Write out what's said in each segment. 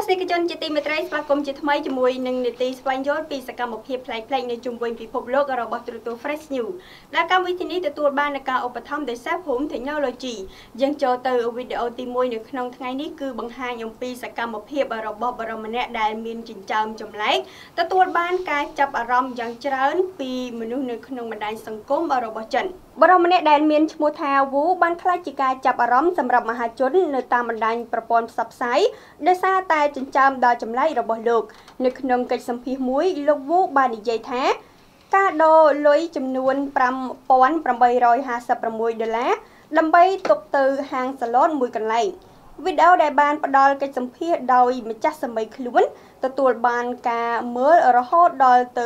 សនិកជនជាទីមេត្រីស្វាគមន៍ជាថ្មីជាមួយនឹងនីតិស្វែងយល់ពីសកម្មភាពផ្លែកៗនៅជុំវិញពិភពលោករបស់ទូរទស្សន៍ Fresh News ដែលកម្មវិធីនេះទទួលបានការឧបត្ថម្ភដោយសារ Home Technology យើងចូលទៅវីដេអូទី1នៅក្នុងថ្ងៃនេះគឺបង្ហាញអំពីសកម្មភាពរបស់បរិមម្នាក់ដែលមានចិញ្ចើមចម្លែកទទួលបានការចាប់អារម្មណ៍យ៉ាងច្រើនពីមនុស្សនៅក្នុងបណ្ដាញសង្គមរបស់ចិនបរិមម្នាក់ដែលមានឈ្មោះថាវូបានខ្លាចជាការចាប់អារម្មណ៍សម្រាប់មហាជននៅតាមបណ្ដាញប្រព័ន្ធផ្សព្វផ្សាយដោយសារតែចិញ្ចើមដ៏ចម្លែករបស់លោកនៅក្នុងកិច្ចសម្ភាសន៍មួយលោកវូបាននិយាយថាការដូរលុយចំនួន$5,856ដើម្បីទុកទៅហាងសាឡនមួយកន្លែងវីដេអូដែលបានផ្ដល់កិច្ចសម្ភាសន៍ដោយម្ចាស់សម័យខ្លួនទទួលបានការមើលរហូតដល់ទៅ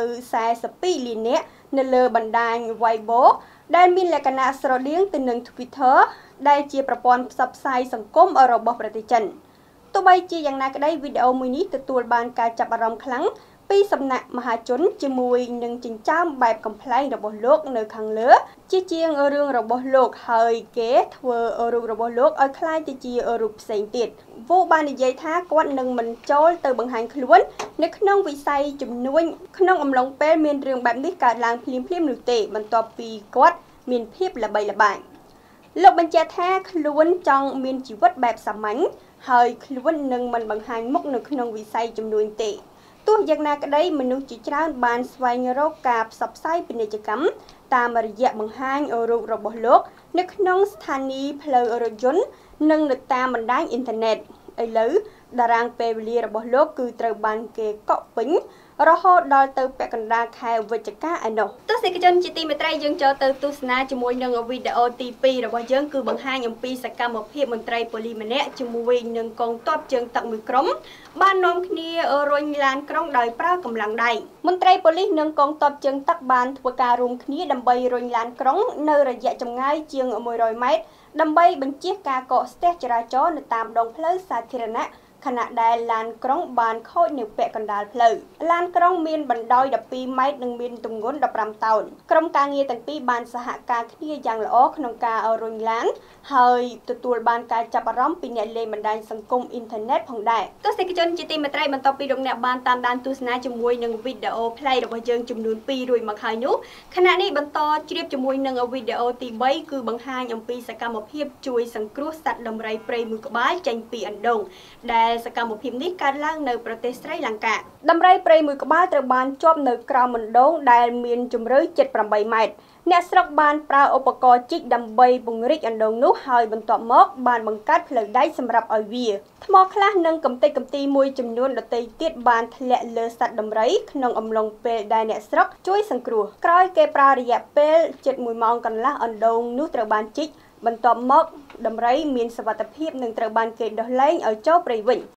42លាននាក់នៅលើបណ្ដាញ Weibo ដែលមានលក្ខណៈស្រដៀងទៅនឹង Twitter ដែលជាប្រព័ន្ធផ្សព្វផ្សាយសង្គមរបស់ប្រទេសចិនទោះបីជាយ៉ាងណាក្តីវីដេអូមួយនេះទទួលបានការចាប់អារម្មណ៍ខ្លាំងពីសំណាក់មហាជនជាមួយនឹងចិញ្ចើមបែបកំប្លែងរបស់លោកនៅខាងលើជាជាងរឿងរបស់លោកហើយគេធ្វើរូបរបស់លោកឲ្យคล้ายទៅជារូបផ្សេងទៀតវូបាននិយាយថាគាត់នឹងមិនចូលទៅបង្ហាញខ្លួននៅក្នុងវិស័យជំនួញក្នុងអំឡុងពេលមានរឿងបែបនេះកើតឡើងភ្លាមៗនោះទេបន្ទាប់ពីគាត់មានភាពល្បីល្បាញលោកបញ្ជាក់ថាខ្លួនចង់មានជីវិតបែបសាមញ្ញហើយខ្លួននឹងមិនបង្ហាញមុខនៅក្នុងវិស័យជំនួញទេទោះយ៉ាងណាក្តីមនុស្សជាច្រើនបានស្វែងរកការផ្សព្វផ្សាយពាណិជ្ជកម្មតាមរយៈបង្ហាញរូបរបស់លោកនៅក្នុងស្ថានីយ៍ផ្លូវរថយន្តនិងនៅតាមបណ្ដាញអ៊ីនធឺណិតឥឡូវតារាងពេលវេលារបស់លោកគឺត្រូវបានគេកក់ពេញរហូតដល់ទៅពាក់កណ្ដាលខែវិច្ឆិកាឯណោះទស្សនិកជនជាទីមេត្រីយើងចូលទៅទស្សនាជាមួយនឹងវីដេអូទី2របស់យើងគឺបង្ហាញអំពីសកម្មភាពមន្ត្រីប៉ូលីសម្នាក់ជាមួយនឹងកងទ័ពជើងទឹកមួយក្រុមបាននាំគ្នារុញឡានក្រុងដោយប្រើកម្លាំងដៃមន្ត្រីប៉ូលីសនិងកងទ័ពជើងទឹកបានធ្វើការរួមគ្នាដើម្បីរុញឡានក្រុងនៅរយៈចម្ងាយជាង100ម៉ែត្រដើម្បីបញ្ជៀសការកកស្ទះចរាចរណ៍នៅតាមដងផ្លូវសាធារណៈខណៈដែលឡានក្រុងបានខូចនៅពាក់កណ្ដាលផ្លូវឡានក្រុងមានបណ្ដោយ12ម៉ែត្រនិងមានទម្ងន់15តោនក្រុមការងារទាំងពីរបានសហការគ្នាយ៉ាងល្អក្នុងការរុញឡានហើយទទួលបានការចាប់អារម្មណ៍ពីអ្នកលេងបណ្ដាញសង្គមអ៊ីនធឺណិតផងដែរទស្សនិកជនជាទីមេត្រីបន្ទាប់ពីលោកអ្នកបានតាមដានទស្សនាជាមួយនឹងវីដេអូផ្លៃរបស់យើងចំនួន2រួចមកហើយនោះខណៈនេះបន្តជ្រាបជាមួយនឹងវីដេអូទី3គឺបង្ហាញអំពីសកម្មភាពជួយសង្គ្រោះសត្វដំរីព្រៃមួយក្បាលចេញពីអណ្ដូងដែលសកម្មភាពនេះកើតឡើងនៅប្រទេសស្រីលង្កាដំរីព្រៃមួយក្បាលត្រូវបានជាប់នៅក្រោមអណ្ដូងដែលមានជម្រៅ78ម៉ែត្រអ្នកស្រុកបានប្រើឧបករណ៍ជីកដើម្បីពង្រីកអណ្ដូងនោះហើយបន្ទាប់មកបានបង្កើតផ្លូវដែកសម្រាប់ឲ្យវាថ្មខ្លះនិងកំទេចកំទីមួយចំនួនដទៃទៀតបានធ្លាក់លើសត្វដំរីក្នុងអំឡុងពេលដែលអ្នកស្រុកជួយសង្គ្រោះក្រោយគេប្រើរយៈពេលជិត1ម៉ោងកន្លះអណ្ដូងនោះត្រូវបានជីកបន្ទាប់មកដំរីមានសុវត្ថិភាពនិងត្រូវបានគេដោះលែងឲ្យចូលព្រៃវិញ